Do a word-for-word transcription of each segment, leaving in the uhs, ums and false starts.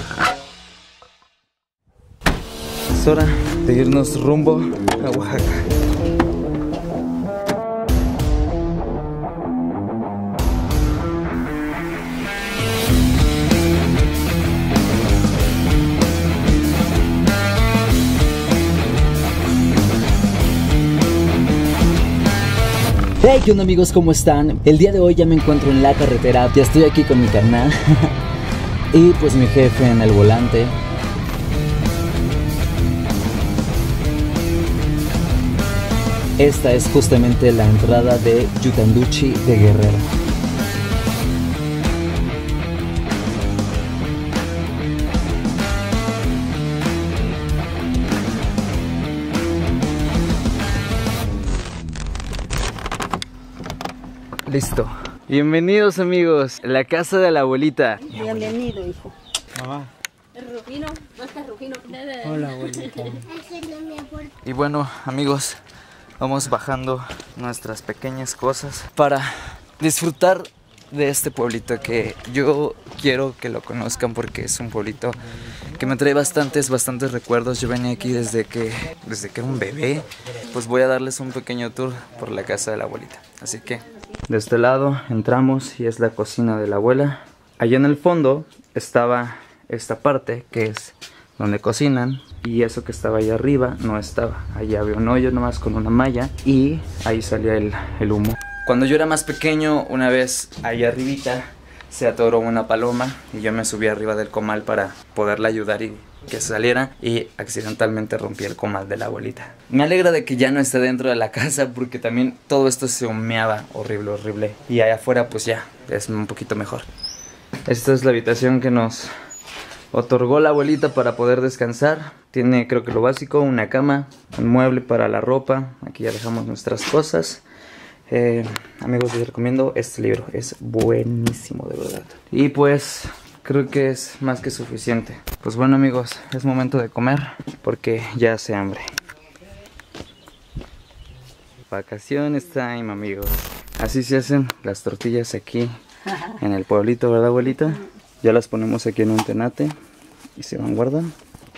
Es hora de irnos rumbo a Oaxaca. Hey, ¿qué onda amigos? ¿Cómo están? El día de hoy ya me encuentro en la carretera, ya estoy aquí con mi carnal y pues mi jefe en el volante. Esta es justamente la entrada de Yutanduchi de Guerrero. Listo. Bienvenidos amigos, la casa de la abuelita. Bienvenido, hijo. Mamá. Rufino, ¿no estás Rufino? Hola abuelita. Y bueno amigos, vamos bajando nuestras pequeñas cosas para disfrutar de este pueblito que yo quiero que lo conozcan porque es un pueblito que me trae bastantes, bastantes recuerdos. Yo venía aquí desde que, desde que era un bebé. Pues voy a darles un pequeño tour por la casa de la abuelita. Así que de este lado entramos y es la cocina de la abuela. Allá en el fondo estaba esta parte que es donde cocinan. Y eso que estaba allá arriba no estaba. Allá había un hoyo nomás con una malla y ahí salía el, el humo. Cuando yo era más pequeño, una vez allá arribita se atoró una paloma y yo me subí arriba del comal para poderla ayudar y que saliera, y accidentalmente rompí el comal de la abuelita. Me alegra de que ya no esté dentro de la casa porque también todo esto se humeaba horrible, horrible. Y allá afuera pues ya es un poquito mejor. Esta es la habitación que nos otorgó la abuelita para poder descansar. Tiene, creo que lo básico, una cama, un mueble para la ropa. Aquí ya dejamos nuestras cosas. Eh, amigos, les recomiendo este libro, es buenísimo de verdad. Y pues creo que es más que suficiente. Pues bueno amigos, es momento de comer porque ya hace hambre. Vacaciones time amigos. Así se hacen las tortillas aquí en el pueblito, ¿verdad abuelita? Ya las ponemos aquí en un tenate y se van guardando.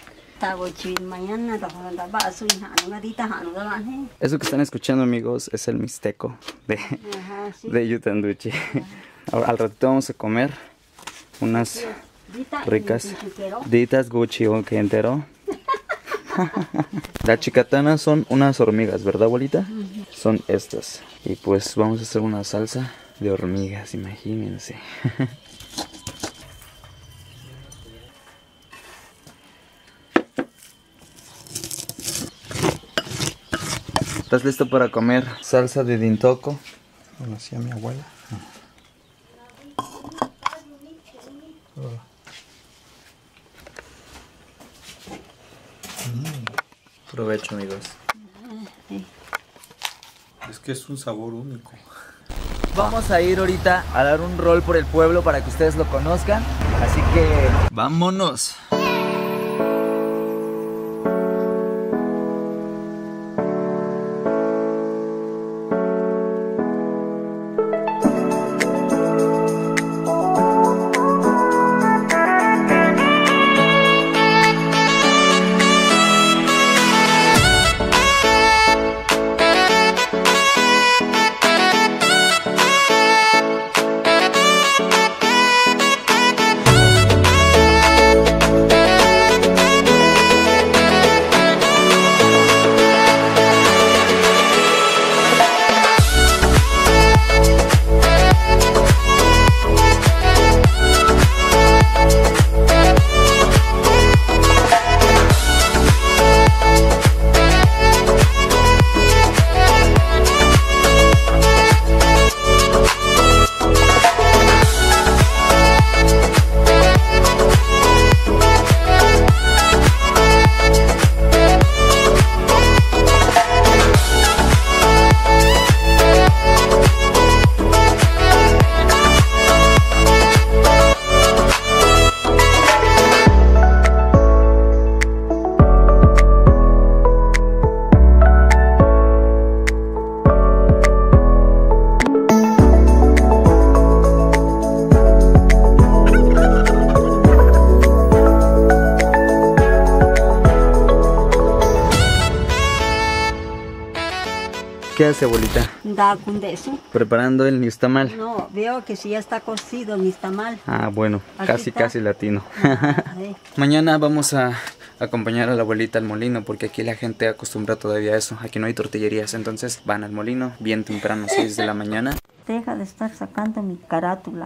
Eso que están escuchando amigos es el mixteco de, de Yutanduchi. Ahora, al ratito vamos a comer unas ricas ditas Gucci o que entero. Las chicatanas son unas hormigas, ¿verdad abuelita? Son estas. Y pues vamos a hacer una salsa de hormigas, imagínense. ¿Estás listo para comer salsa de dintoco? Bueno, hacía mi abuela. Mm. Provecho amigos. Es que es un sabor único. Vamos a ir ahorita a dar un rol por el pueblo para que ustedes lo conozcan. Así que vámonos. ¿Qué hace, abuelita? Da con eso. Preparando el nixtamal. No, veo que si ya está cocido el nixtamal. Ah, bueno, Aquí casi, está. casi latino. Ahí. Mañana vamos a acompañar a la abuelita al molino, porque aquí la gente acostumbra todavía a eso. Aquí no hay tortillerías, entonces van al molino bien temprano, seis de la mañana. Deja de estar sacando mi carátula.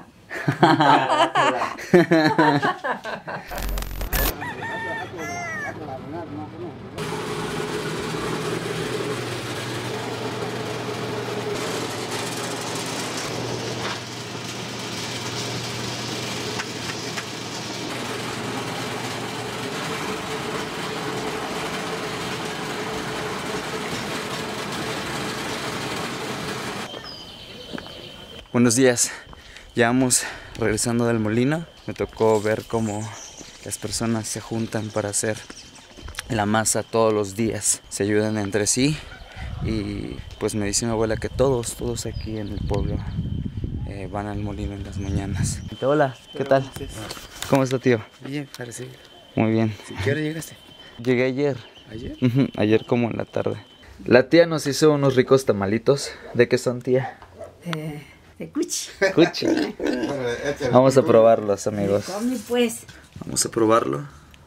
Buenos días, ya vamos regresando del molino. Me tocó ver cómo las personas se juntan para hacer la masa todos los días, se ayudan entre sí y pues me dice mi abuela que todos, todos aquí en el pueblo eh, van al molino en las mañanas. Hola, ¿qué tal? ¿Cómo está, tío? Bien, parece. Muy bien. ¿Qué hora llegaste? Llegué ayer. ¿Ayer? Ujú, ayer como en la tarde. La tía nos hizo unos ricos tamalitos. ¿De qué son, tía? Eh, de cuchi. Cuchi. Vamos a probarlos, amigos. Come pues. Vamos a probarlo.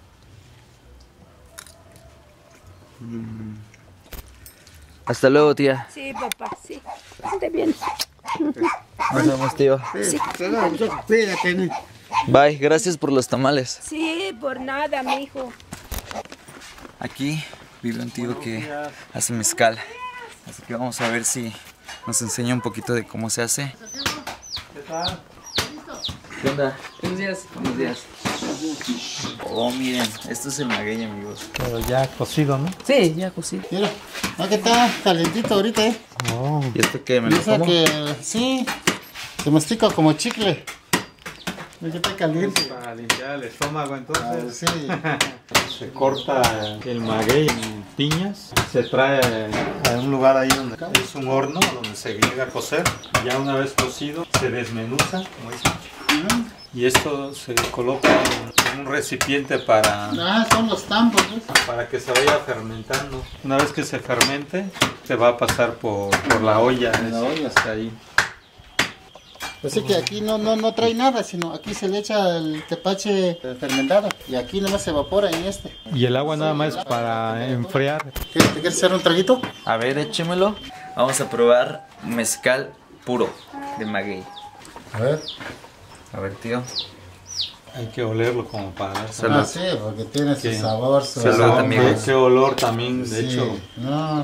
Mm. Hasta luego, tía. Sí, papá, sí. ¿Dónde vienes? Nos vemos, tío. Sí. Cuídate, ¿no? Bye, gracias por los tamales. Sí, por nada, mijo. Aquí vive un tío que hace mezcal. Así que vamos a ver si nos enseña un poquito de cómo se hace. ¿Qué tal? ¿Qué onda? Buenos días. Buenos días. Oh, miren, esto es el maguey, amigos. Pero ya cocido, ¿no? Sí, ya cocido. Mira, aquí está calentito ahorita, ¿eh? Oh. ¿Y esto qué? ¿Me lo Piensa como? que sí, se mastica como chicle. Mira que está caliente. Para limpiar el estómago, Ah, entonces sí. se corta el maguey en piñas, se trae a un lugar ahí donde es un horno donde se llega a cocer. Ya una vez cocido se desmenuza, como dicen, y esto se coloca en un recipiente para, Ah, son los tambos, ¿ves? para que se vaya fermentando. Una vez que se fermente, se va a pasar por, por la olla, La esa, olla. hasta ahí. Así que aquí no, no, no trae nada, sino aquí se le echa el tepache fermentado y aquí nomás se evapora en este. Y el agua nada más es para enfriar. ¿Qué, ¿Te quieres hacer un traguito? A ver, échemelo. Vamos a probar mezcal puro de maguey. A ver. A ver, tío. Hay que olerlo como para dar Salud. Ah, sí, porque tiene su Sí. sabor, su Salud, aroma. amigos. Qué olor también, de Sí, hecho. no.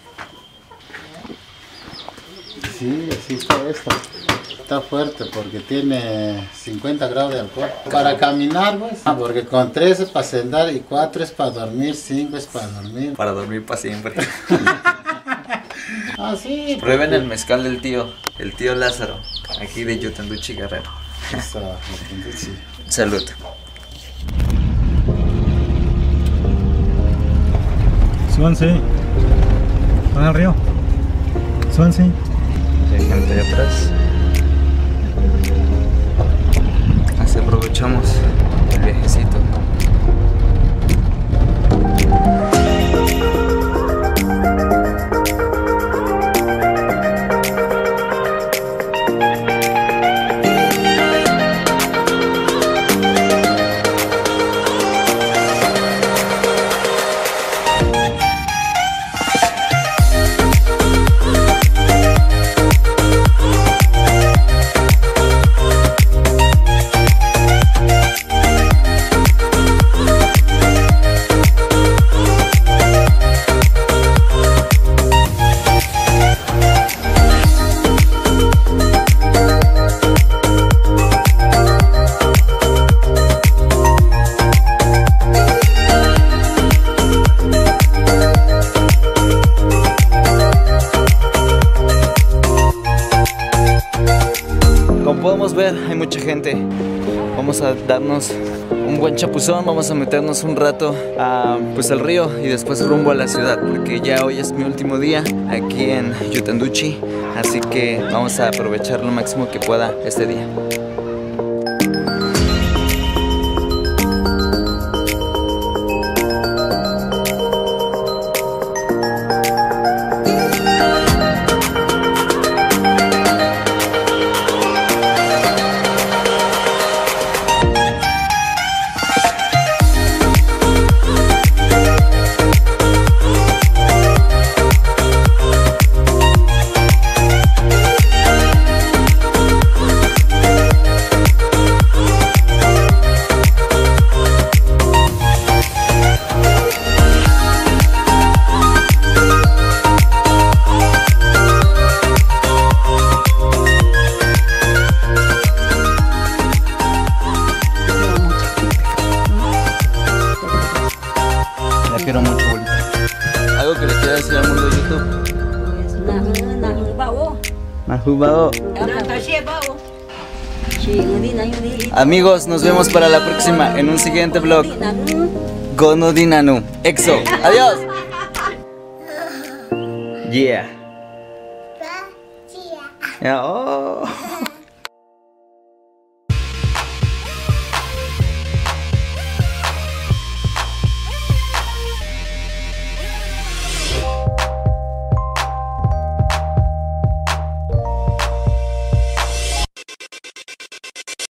Sí, así está esto. Está fuerte porque tiene cincuenta grados de alcohol. Para caminar, pues. Ah, porque con tres es para sentar y cuatro es para dormir, cinco es para dormir. Para dormir para siempre. Ah, sí. Prueben el mezcal del tío, el tío Lázaro, aquí de Yutanduchi, Guerrero. Eso, entonces sí. Salud. Súbanse. Van al río. Súbanse. Hay gente allá atrás. Así aprovechamos el viajecito. Podemos ver, hay mucha gente. Vamos a darnos un buen chapuzón, vamos a meternos un rato a, pues al río y después rumbo a la ciudad, porque ya hoy es mi último día aquí en Yutanduchi, así que vamos a aprovechar lo máximo que pueda este día. quiero mucho, abuelita. ¿Algo que le quiera decir al mundo de YouTube? Mahubao. Amigos, nos vemos para la próxima en un siguiente vlog. Gonodinanu. Exo. Adiós. Yeah. Yeah. Oh.